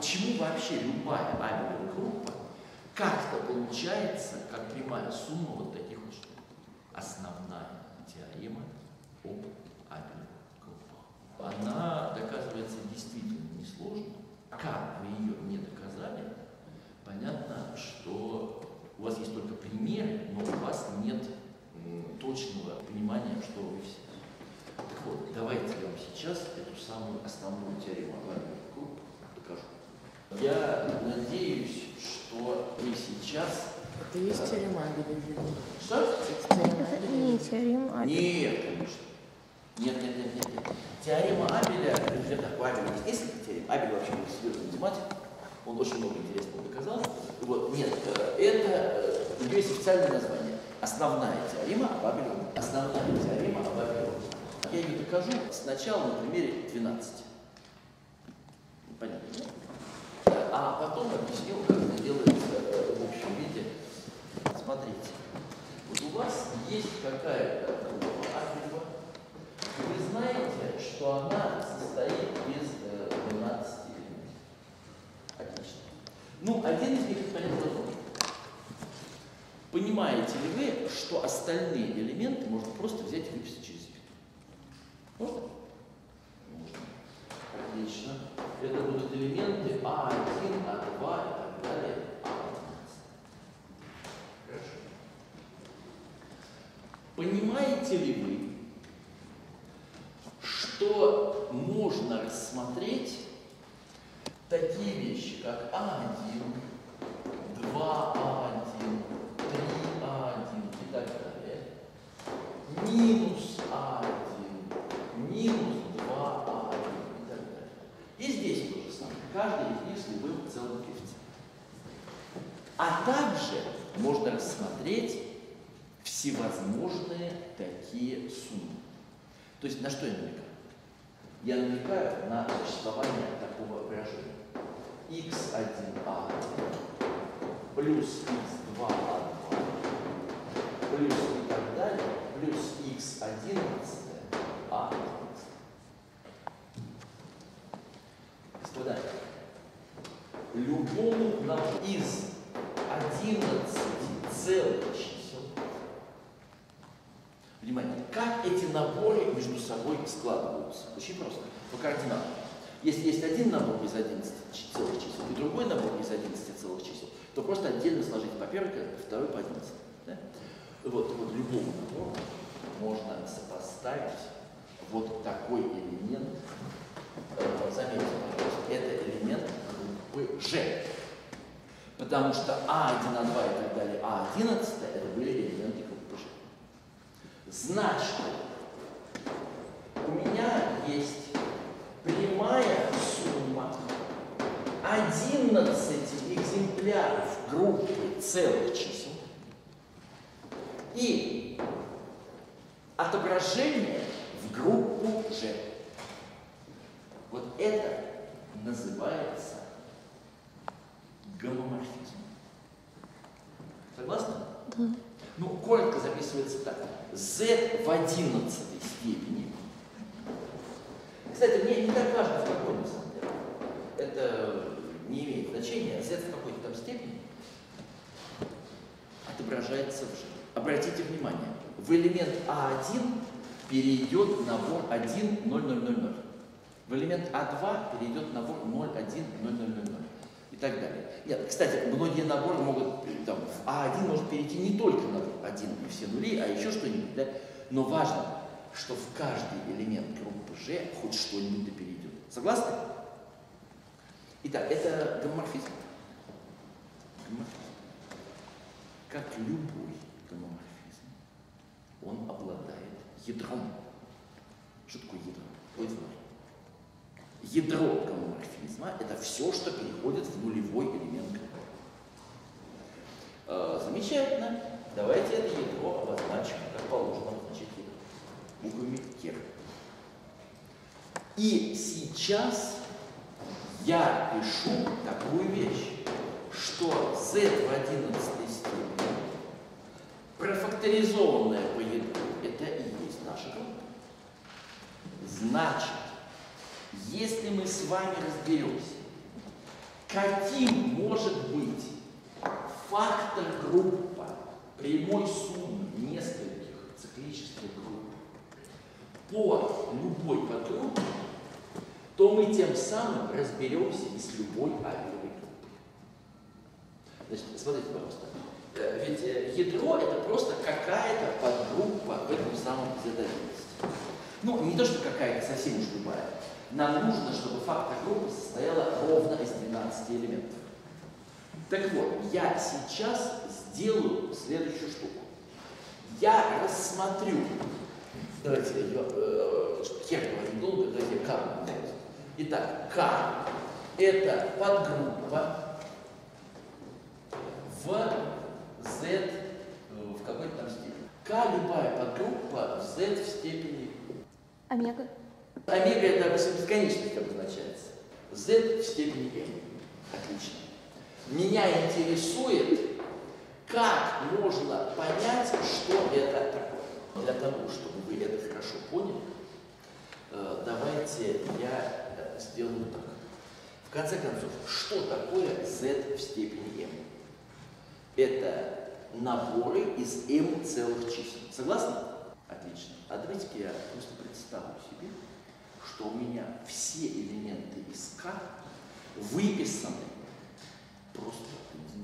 почему вообще любая абелевая группа как-то получается, как прямая сумма вот таких вот штук. Основная теорема об абелевых группах. Она доказывается действительно несложно. Как вы ее не доказали, понятно, что у вас есть только примеры, но у вас нет точного понимания, что вы все. Так вот, давайте я вам сейчас эту самую основную теорему об абелевых группах докажу. Я надеюсь, что мы сейчас... Это есть теорема Абеля? Что? Это не теорема Абеля. Нет, конечно. Нет. Теорема Абеля, например, так, у Абеля есть несколько теорем. Абель вообще был серьезный математик, он очень много интересного доказал. Вот, нет, это, у нее есть официальное название. Основная теорема об Абеле. Основная теорема об Абеле. Я ее докажу сначала на примере 12. Понятно, да? А потом объясню, как это делается в общем виде. Смотрите, вот у вас есть какая-то группа абелева. Вы знаете, что она состоит из 12 элементов. Отлично. Ну, один из них, понятно, должен. Понимаете ли вы, что остальные элементы можно просто взять и выписать через вид? Можно? Можно. Отлично. Это будут элементы А1, А2 и так далее, А11. Хорошо. Понимаете ли вы, что можно рассмотреть такие вещи, как А1, 2А1, 3А1 и так далее, минус А1, минус 2А1 и так далее. И здесь то же самое. Каждый из них с любым целым коэффициентом. А также можно рассмотреть всевозможные такие суммы. То есть на что я намекаю? Я намекаю на существование такого выражения. x1a плюс x2a2 плюс и так далее плюс x11 a11. Господа, любому из 11 целых чисел, внимание, как эти наборы между собой складываются? Очень просто, по координатам. Если есть один набор из 11 целых чисел и другой набор из 11 целых чисел, то просто отдельно сложите по первой, второй по 11. Да? Вот любому набору можно сопоставить вот такой элемент. Заметьте, пожалуйста, это элемент группы G. Потому что А1, А2 и так далее, А11 это были элементы группы G. Значит, у меня есть прямая сумма 11 экземпляров группы целых чисел и отображение в группу G. Вот это называется гомоморфизм. Согласны? Да. Ну, коротко записывается так. Z в 11 степени. Кстати, мне не так важно, в какой на самом деле. Это не имеет значения. Z в какой-то там степени отображается в G. Обратите внимание, в элемент А1 перейдет набор 1, 0, 0, 0, 0. В элемент А2 перейдет набор 0, 1, 0, 0, 0, 0. И так далее. Нет, кстати, многие наборы могут, там, в А1 может перейти не только набор 1 и все нули, а еще что-нибудь, да? Но важно, что в каждый элемент группы G хоть что-нибудь да перейдет. Согласны? Итак, это гомоморфизм. Гомоморфизм. Как любой гомоморфизм, он обладает ядром. Что такое ядро? Ой, ядро гомоморфизма – это все, что переходит в нулевой элемент группы. Замечательно. Давайте это ядро обозначим, как положено обозначить ядро. Буквами Кер. И сейчас я пишу такую вещь, что z в 11 степени, профакторизованное по ядру, это и есть наша группа. Значит, если мы с вами разберемся, каким может быть фактор группа прямой суммы нескольких циклических групп по любой подгруппе, то мы тем самым разберемся и с любой абелевой группой. Значит, смотрите, пожалуйста. Ведь ядро — это просто какая-то подгруппа в этом самом Z11. Ну, не то, что какая-то совсем уж любая. Нам нужно, чтобы фактор группы состояла ровно из 12 элементов. Так вот, я сейчас сделаю следующую штуку. Я рассмотрю, давайте, хер говорить долго, давайте К. Итак, К — это подгруппа в Z в какой-то там степени. К — любая подгруппа в Z в степени. Омега. Омега — это бесконечность обозначается. Z в степени m. Отлично. Меня интересует, как можно понять, что это такое. Для того, чтобы вы это хорошо поняли, давайте я сделаю так. В конце концов, что такое Z в степени m? Это наборы из m целых чисел. Согласны? Отлично. А давайте-ка я просто представлю себе, что у меня все элементы из К выписаны просто один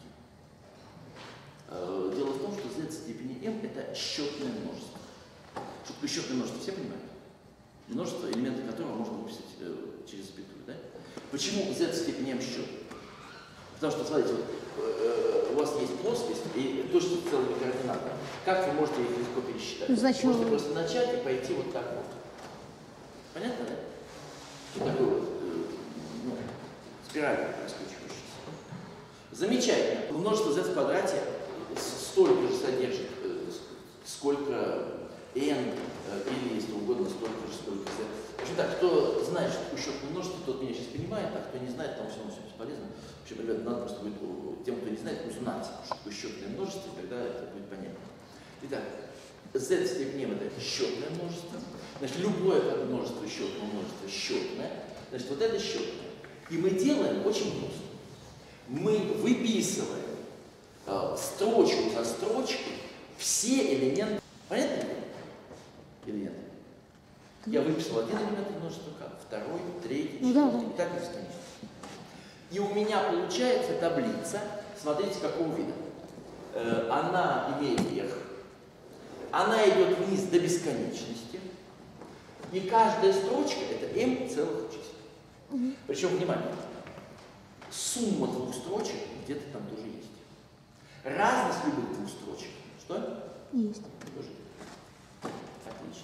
за другим. Дело в том, что Z в степени m — это счетное множество. Что такое счетное множество, все понимают? Множество, элементы которого можно выписать через запятую, да? Почему Z в степени m счет? Потому что, смотрите, вот, у вас есть плоскость и точки с целыми координатами. Как вы можете их легко пересчитать? Значит, можете просто начать и пойти вот так вот. Понятно, да? Что такое вот, спираль раскручивающаяся. Замечательно. Множество z в квадрате столько же содержит, сколько n, или, если угодно, столько же, сколько z. В общем так, кто знает, что такое счетное множество, тот меня сейчас понимает, а кто не знает, там все равно все бесполезно. В общем, ребята, надо просто будет тем, кто не знает, узнать, что такое счетное множество, и тогда это будет понятно. Итак, z в степени m — это счетное множество. Значит, любое подмножество счетного множества счетное. Значит, вот это счетное. И мы делаем очень просто. Мы выписываем строчку за строчкой все элементы. Понятно ли? Элементы. Я выписал один элемент множества К, второй, третий, четвертый, и так бесконечно. И у меня получается таблица, смотрите, какого вида. Она имеет верх, она идет вниз до бесконечности, и каждая строчка — это m целых чисел. Причем, внимание, сумма двух строчек где-то там тоже есть. Разность любых двух строчек. Что? Есть. Тоже. Отлично.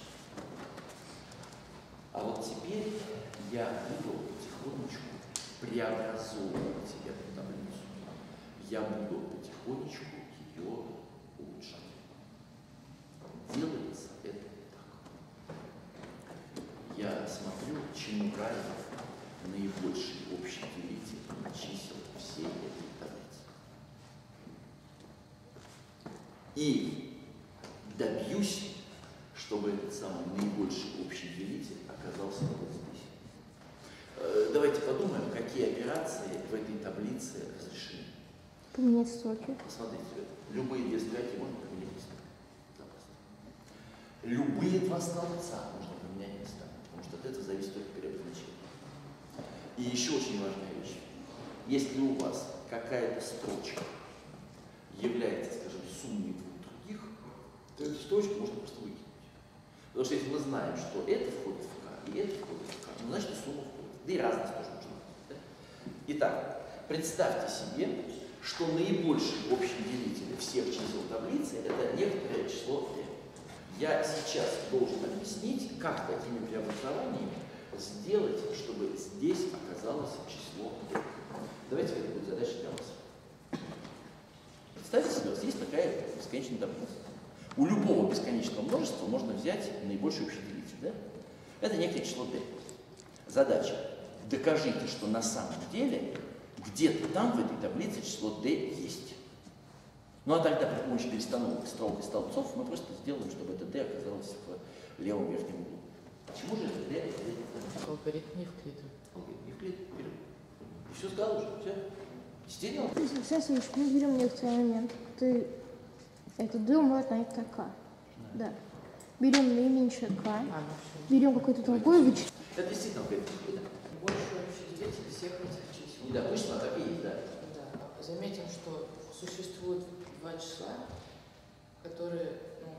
А вот теперь я буду потихонечку преобразовывать эту таблицу. Я буду потихонечку ее улучшать. Делается это так. Я смотрю, чему равен наибольший общий делитель чисел всей этой таблицы. И добьюсь, чтобы этот самый наибольший общий делитель оказался вот здесь. Давайте подумаем, какие операции в этой таблице разрешены. Поменять строки. Посмотрите, любые две строки можно поменять местами. Любые два столбца можно поменять местами, потому что от этого зависит только переобозначение. И еще очень важная вещь. Если у вас какая-то строчка является, скажем, суммой двух других, то эту строчку можно просто выкинуть. Потому что если мы знаем, что это входит в К и это входит в К, ну, значит, и сумма входит. Да и разность тоже нужна. Да? Итак, представьте себе, что наибольший общий делитель всех чисел таблицы — это некоторое число n. Я сейчас должен объяснить, как такими преобразованиями сделать, чтобы здесь оказалось число n. Давайте это будет задача для вас. Представьте себе, здесь такая бесконечная таблица. У любого бесконечного множества можно взять наибольший общий делитель. Да? Это некое число d. Задача. Докажите, что на самом деле где-то там в этой таблице число d есть. Ну а тогда при помощи перестановок строк и столбцов мы просто сделаем, чтобы это d оказалось в левом верхнем углу. Почему же это d? Алгоритм Евклида. Алгоритм Евклида. Все сказал уже, все. Стенял? Сенсович, мы берем некоторый момент. Ты это d умножить на это k. Да. Берем наименьшее k, берем какой-то другой вычет. Это действительно говорит. Больший общий делитель всех этих чисел. Да, точно, так и есть, да. Да. Заметим, что существует два числа, которые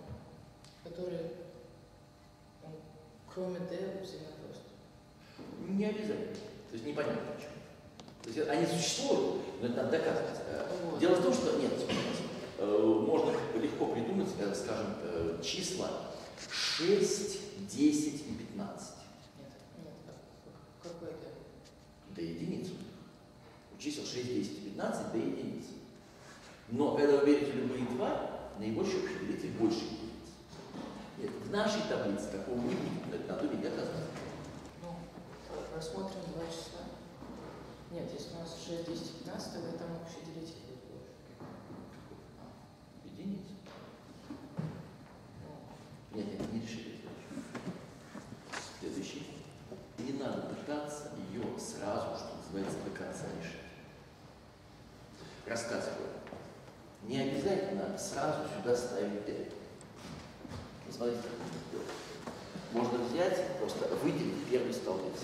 кроме d взаимопросты. Не обязательно. То есть непонятно почему. То есть они существуют, но это надо доказывать. Вот. Дело в том, что нет, можно легко придумать, скажем, числа 6, 10 и 15. Нет, какой d? До единицы. У чисел 6, 10 и 15 до единицы. Но когда вы берете любые два, наибольший общий делитель больше единиц. Нет, в нашей таблице такого не будет, это надо уметь доказывать. Ну, рассмотрим два числа. Нет, если у нас 6, 10, 15, тогда там общий делитель будет больше. Единица. Нет, не решили. Следующий. Не надо пытаться ее сразу, что называется, до конца решить. Рассказываю. Не обязательно сразу сюда ставить d. Смотрите, как это делать. Можно взять, просто выделить первый столбец.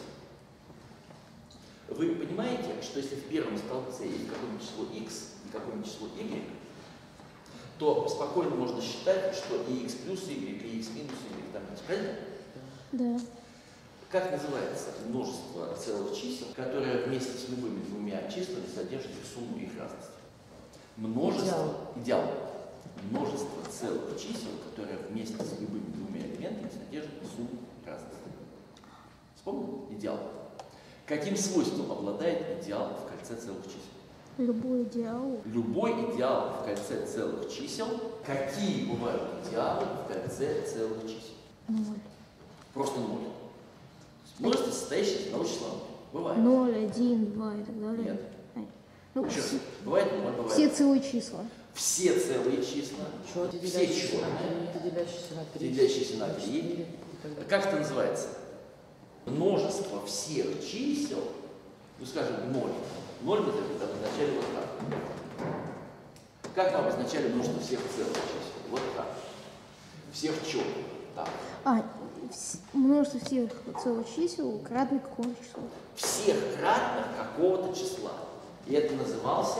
Вы понимаете, что если в первом столбце есть какое-нибудь число x и какое-нибудь число y, то спокойно можно считать, что и x плюс y, и x минус y там есть, правильно? Да. Как называется множество целых чисел, которое вместе с любыми двумя числами содержит сумму их разности? Множество, идеал. Множество целых чисел, которое вместе с любыми двумя элементами содержит сумму разности. Вспомнил? Идеал. Каким свойством обладает идеал в кольце целых чисел? Любой идеал. Любой идеал в кольце целых чисел. Какие бывают идеалы в кольце целых чисел? 0. Просто 0. Множество, состоящее из одного числа. Бывает. 0, 1, 2 и так далее. Нет. Ну, Еще раз. Бывает 0, бывает. все целые числа. Все целые числа. Все черные. Делящиеся на 3. Как это называется? Множество всех чисел, ну скажем, 0. 0 мы обозначали вот так. Как мы обозначали множество всех целых чисел? Вот так. Всех черных. Так. Множество всех целых чисел кратно какому числу? Всех кратных какого-то числа. И это назывался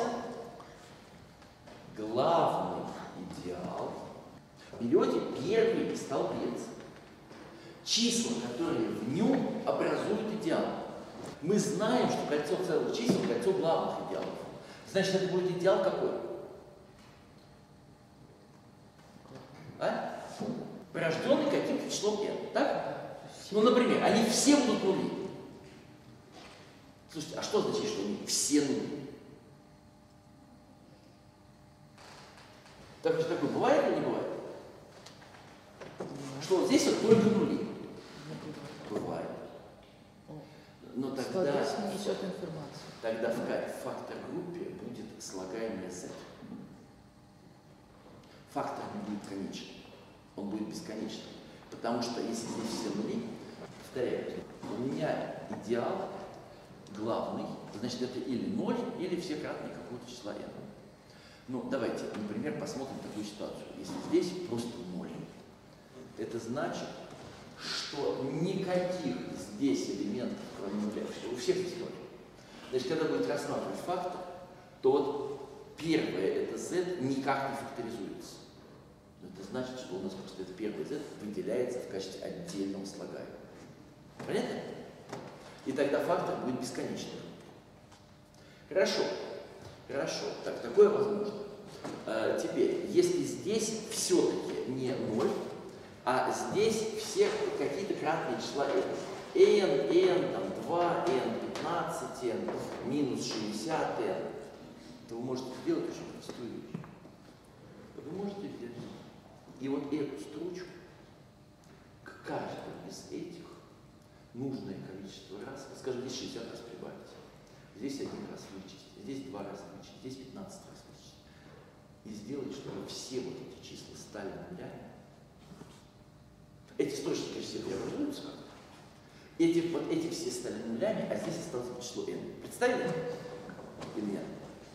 главный идеал. Берете первый столбец. Числа, которые в нем образуют идеал. Мы знаем, что кольцо целых чисел – кольцо главных идеалов. Значит, это будет идеал какой? А? Порожденный каким-то числом n. Так? Ну, например, они все будут нули. Слушайте, а что значит, что они все нули? Так что такое бывает или не бывает? Что вот здесь вот только нули. Бывает. Но тогда несет информацию. Тогда в фактор группе будет слагаемое z. Фактор не будет конечным. Он будет бесконечным. Потому что если здесь все нули, повторяю, у меня идеал главный, значит это или 0, или все кратные какого-то числа n. Ну, давайте, например, посмотрим такую ситуацию. Если здесь просто 0, это значит, что никаких здесь элементов, кроме нуля, что у всех здесь 0. Значит, когда будет рассматривать фактор, то вот первое, это z, никак не факторизуется. Это значит, что у нас просто это первый z выделяется в качестве отдельного слагаемого. Понятно? И тогда фактор будет бесконечным. Хорошо. Хорошо. Так, такое возможно. Теперь, если здесь все-таки не 0, а здесь все какие-то кратные числа n, там 2, n, 15, n, минус 60, n, то вы можете сделать очень простую вещь. Вы можете взять и вот эту строчку к каждому из этих нужное количество раз, скажем, здесь 60 раз прибавить, здесь 1 раз вычесть, здесь 2 раза вычесть, здесь 15 раз вычесть. И сделать, чтобы все вот эти числа стали нулями. Эти строчки, конечно, все преобразуются. Эти все стали нулями, а здесь осталось число n. Представили?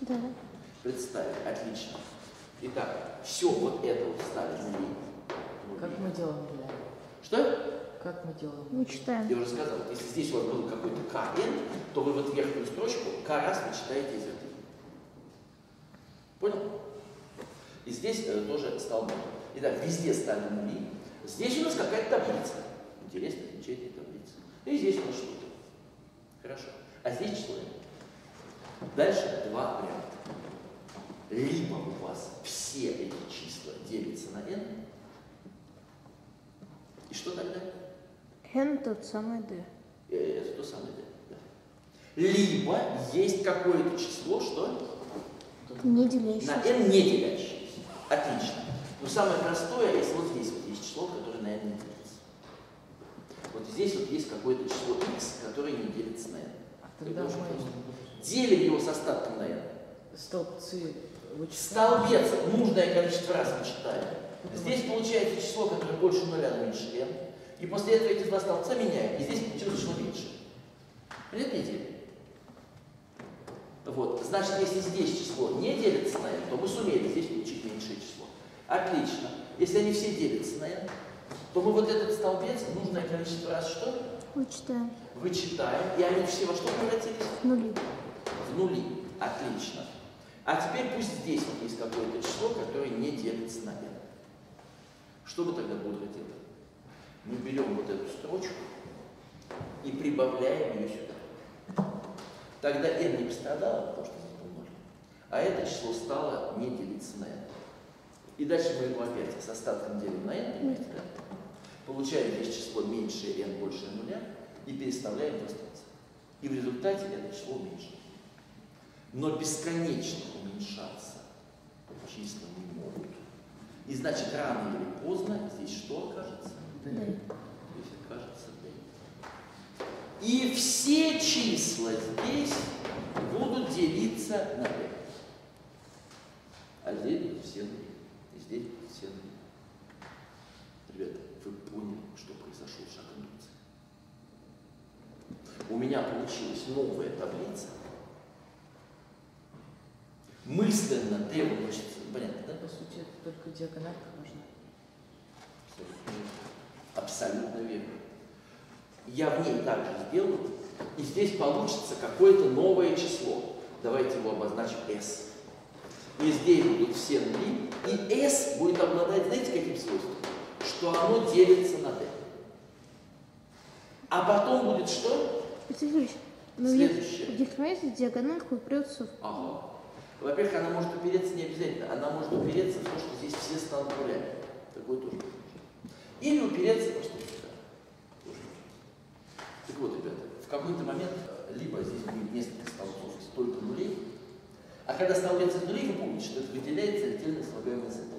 Да. Представили, отлично. Итак, все вот это вот стали нули. Как мы делаем нуля? Что? Как мы делаем? Мы читаем. Я уже сказал, если здесь у вас был какой-то КН, то вы вот верхнюю строчку К раз вычитаете из этой. Понял? И здесь тоже стал нуль. Итак, везде стали нули. Здесь у нас какая-то таблица. Интересное значение таблицы. И здесь у нас что-то. Хорошо. А здесь число n. Дальше два варианта. Либо у вас все эти числа делятся на n. И что тогда? N тот самый D. Это то самое d. Да. Либо есть какое-то число, что? Не На делящийся. n не делящееся. Отлично. Но самое простое, если вот здесь вот есть число, которое на n не делится. Вот здесь вот есть какое-то число x, которое не делится на n. Тогда мы Делим его с остатком на n. столбцы вычитаем. Столбец нужное количество раз вычитаем. Здесь получается число, которое больше нуля, но меньше n. И после этого эти два столбца меняем. И здесь получилось число меньше. Понятная идея? Вот. Значит, если здесь число не делится на n, то мы сумели здесь получить меньшее число. Отлично. Если они все делятся на n, то мы вот этот столбец нужное количество раз что? Вычитаем. Вычитаем. И они все во что превратились? Нули. В нули. Отлично. А теперь пусть здесь вот есть какое-то число, которое не делится на n. Что мы тогда будем делать? Мы берем вот эту строчку и прибавляем ее сюда. Тогда n не пострадало, потому что здесь был 0. А это число стало не делиться на n. И дальше мы его опять с остатком делим на n, понимаете, да? Получаем здесь число меньше n больше нуля и переставляем в остаток. И в результате это число уменьшится. Но бесконечно уменьшаться числа не могут. И значит, рано или поздно здесь что окажется? Да. Здесь окажется d. И все числа здесь будут делиться на d. А здесь будут все нули. И здесь будут все нули. Ребята, вы поняли, что произошел шаг индукции? У меня получилась новая таблица. Мысленно d выносится. Понятно, да? По сути, это только диагональка важна. Абсолютно верно. Я в ней также сделаю, и здесь получится какое-то новое число. Давайте его обозначим s. И здесь будут все нули, и s будет обладать, знаете, каким свойством? Что оно делится на d. А потом будет что? Петрович, но Следующее. в дифференции диагональка упрется в... Ага. Во-первых, она может упереться не обязательно, она может упереться в то, что здесь все станут нулями. Такое тоже может быть. Или упереться просто сюда. Тоже может быть. Так вот, ребята, в какой-то момент либо здесь будет несколько столбцов из только нулей, а когда столбец из нулей, вы помните, что это выделяется отдельно слагаемое z.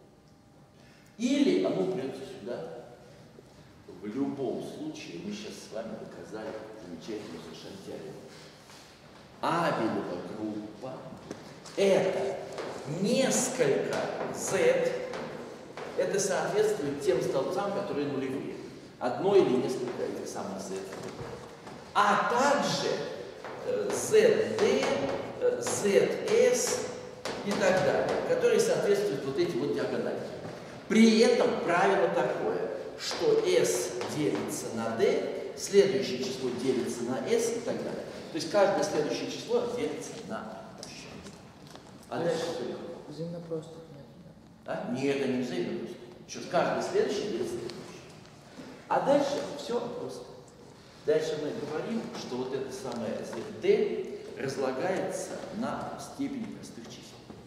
Или оно упрется сюда. В любом случае мы сейчас с вами доказали замечательную совершенно теорему. Абелева группа – это несколько z, это соответствует тем столбцам, которые нулевые. Одно или несколько этих самых z. А также zd, zs и так далее, которые соответствуют вот эти вот диагонали. При этом правило такое, что s делится на d, следующее число делится на s и так далее. То есть каждое следующее число делится на общее. А дальше все легко. Взаимопростых нет. Да? Нет, это не взаимно просто. Еще каждый следующий делится на общее. А дальше все просто. Дальше мы говорим, что вот это самое zd разлагается на степень простых чисел.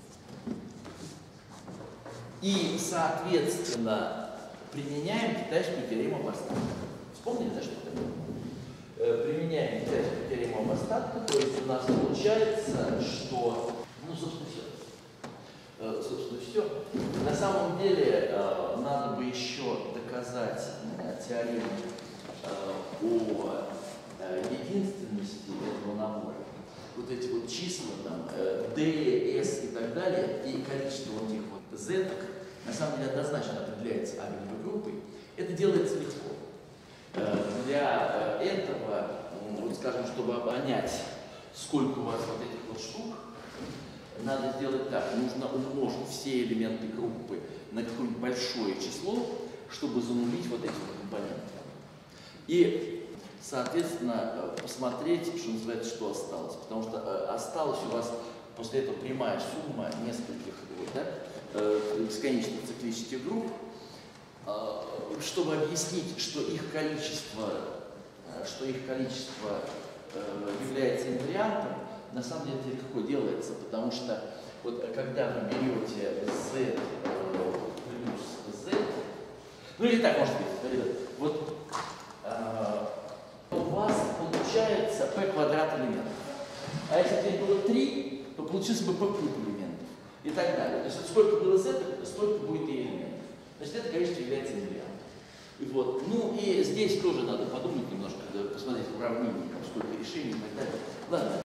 И, соответственно, применяем китайскую теорему об остатке. Вспомнили, да, что это? Применяем китайскую теорему об остатке, то есть у нас получается, что, ну, собственно, все. Собственно, все. На самом деле, надо бы еще доказать теорему о единственности этого набора. Вот эти вот числа, там, d, s и так далее, и количество вот этих вот z, на самом деле однозначно определяется Абелевой группой. Это делается легко. Для этого, вот скажем, чтобы понять, сколько у вас вот этих вот штук, надо сделать так. Нужно умножить все элементы группы на какое-нибудь большое число, чтобы занулить вот эти вот компоненты. И, соответственно, посмотреть, что называется, что осталось. Потому что осталась у вас после этого прямая сумма нескольких вот, да, бесконечных циклических групп, чтобы объяснить, что их количество является инвариантом, на самом деле это легко делается, потому что вот когда вы берете z плюс z, ну или так, может быть, ребят, вот у вас получается p квадрат элементов. А если теперь было 3, то получился бы p куб элементов и так далее. То есть сколько было z, столько будет и элементов. Значит, это количество является инвариантом. Вот. Ну и здесь тоже надо подумать немножко, посмотреть уравнение, сколько решений и так далее. Ладно.